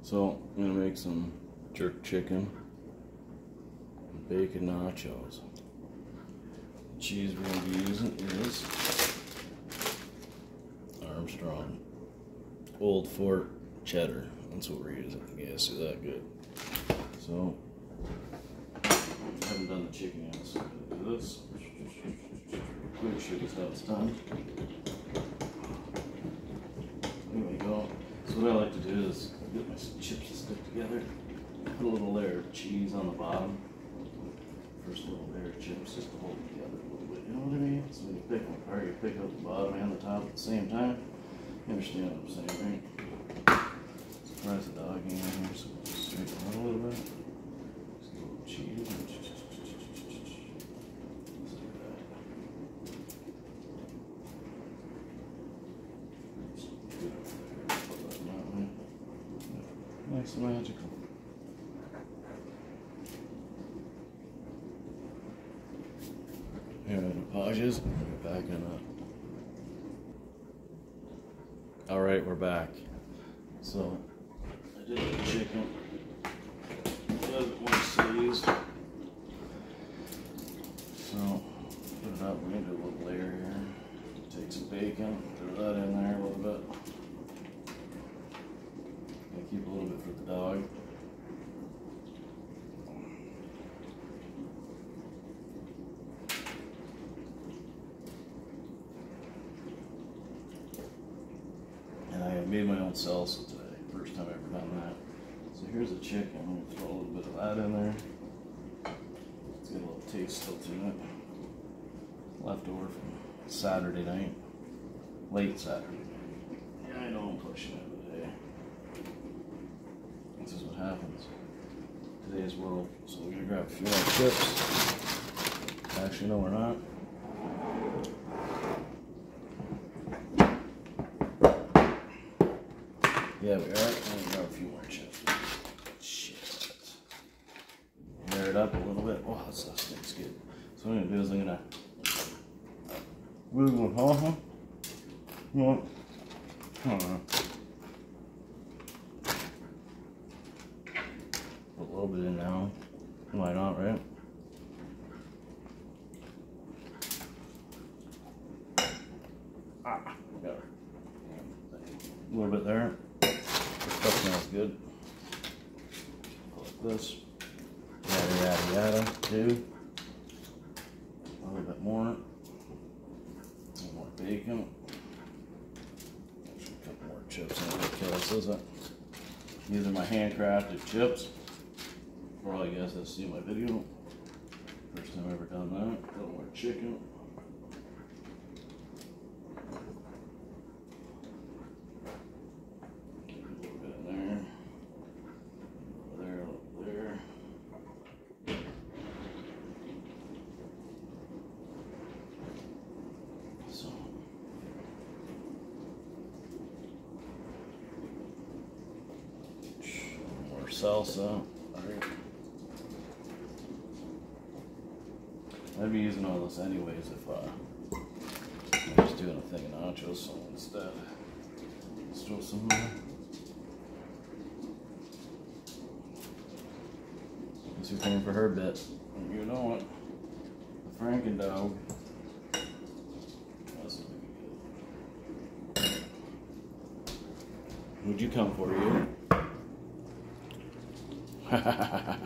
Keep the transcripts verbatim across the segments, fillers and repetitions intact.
So I'm gonna make some jerk chicken and bacon nachos. The cheese we're gonna be using is Armstrong Old Fort cheddar. That's what we're using. You guys see that good? So I haven't done the chicken yet, so I'm gonna do this. Quick shoot this how it's done. There we go. So what I like to do is get my chips to stick together. Put a little layer of cheese on the bottom. First little layer of chips just to hold it together a little bit. You know what I mean? So when you pick them apart, you pick up the bottom and the top at the same time. You understand what I'm saying, right? Surprise the dog in here, so we'll straighten it out a little bit. Just a little cheese. Nice and magical. Here are the pauses. We're back in up. Alright, we're back. So, I did the chicken a little bit more seized. So, put it up. We're going to do a little layer here. Take some bacon, throw that in there a little bit. Keep a little bit for the dog. And I made my own salsa today. First time I've ever done that. So here's the chicken. I'm going to throw a little bit of that in there. Let's get a little taste still to it. Leftover from Saturday night. Late Saturday night. Yeah, I know I'm pushing it. This is what happens in today's world. So we're gonna grab a few more chips. Actually, no, we're not. Yeah, we are. I'm gonna grab a few more chips. Shit. Layer it up a little bit. Oh, that stuff stinks good. So what I'm gonna do is I'm gonna. Wiggle, huh? Huh? Well, huh? A little bit in now. Why not, right? Ah, got her. A little bit there. Stuff smells good. Like this. Yada yada yada. Two. A little bit more. A little more bacon. Actually, a couple more chips in there to kill us, isn't it? These are my handcrafted chips. For all you guys that see my video, first time I've ever done that. A little more chicken. Get a little bit in there. A little there, a little there. So. More salsa. Alright. I'd be using all this anyways if uh, I'm just doing a thing of nachos, so instead, let's throw some more. Guess who's coming for her bit? You know it. The Franken dog. That's gonna be good. Who'd you come for, you? Ha ha ha ha.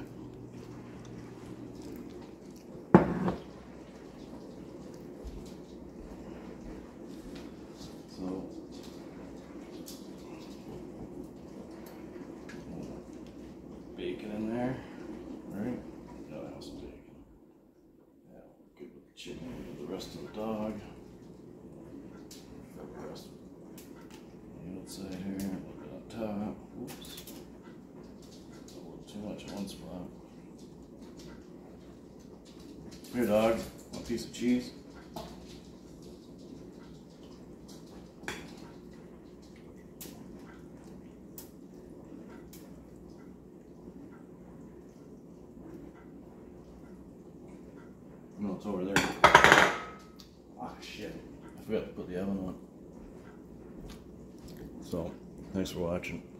So, bacon in there, right? No, I have some bacon. Yeah, good with the chicken, good with the rest of the dog. Got the rest of the outside here, a little bit on top. Oops. A little too much in one spot. Here, dog, one piece of cheese. No, it's over there. Ah, shit. I forgot to put the oven on. So, thanks for watching.